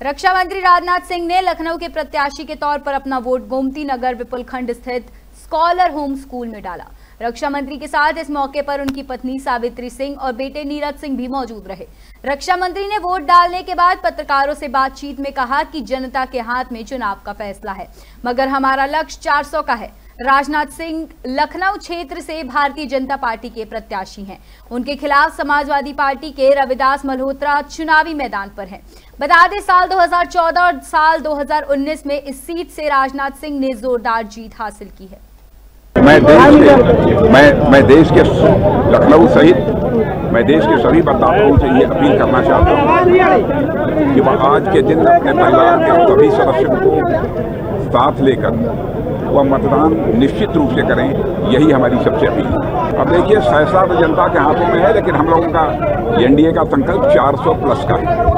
रक्षा मंत्री राजनाथ सिंह ने लखनऊ के प्रत्याशी के तौर पर अपना वोट गोमती नगर विपुलखंड स्थित स्कॉलर होम स्कूल में डाला। रक्षा मंत्री के साथ इस मौके पर उनकी पत्नी सावित्री सिंह और बेटे नीरज सिंह भी मौजूद रहे। रक्षा मंत्री ने वोट डालने के बाद पत्रकारों से बातचीत में कहा कि जनता के हाथ में चुनाव का फैसला है, मगर हमारा लक्ष्य 400 का है। राजनाथ सिंह लखनऊ क्षेत्र से भारतीय जनता पार्टी के प्रत्याशी हैं। उनके खिलाफ समाजवादी पार्टी के रविदास मल्होत्रा चुनावी मैदान पर हैं। बता दें, साल 2014 और साल 2019 में इस सीट से राजनाथ सिंह ने जोरदार जीत हासिल की है। मैं देश के लखनऊ सहित मैं देश के सभी मतदाताओं से ये अपील करना चाहता हूँ कि वह आज के दिन अपने परिवार के सभी सदस्यों को साथ लेकर वह मतदान निश्चित रूप से करें। यही हमारी सबसे अपील है। अब देखिए, फैसला तो जनता के हाथों में है, लेकिन हम लोगों का एनडीए का संकल्प 400 प्लस का है।